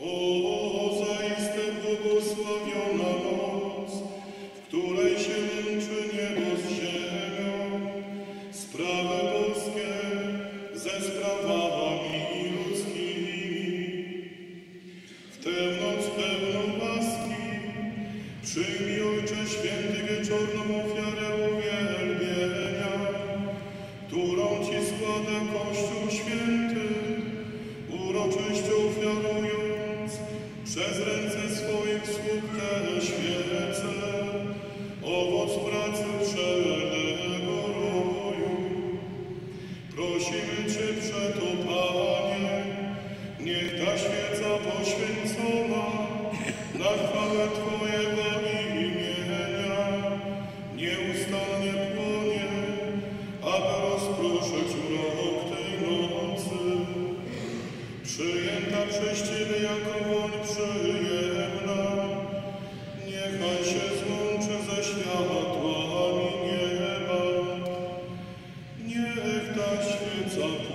zaiste błogosławiona noc, w której się łączy niebo z ziemią, sprawy boskie ze sprawami ludzkimi. W tę noc pełną łaski przyjmij, Ojcze Święty, wieczorną ofiarę uwielbienia, którą Ci składa Kościół Święty, uroczyście ofiarując przez ręce swoich sług te świece, owoc pracy wszelnego roju. Prosimy Cię przeto, Panie, niech ta świeca poświęcona na chwałę Twojego imienia nieustannie płonie, aby rozproszyć urok tej nocy. Przyjęta przez Ciebie jako woń przyjemna, niechaj się złączy ze światłami nieba. Niech ta świeca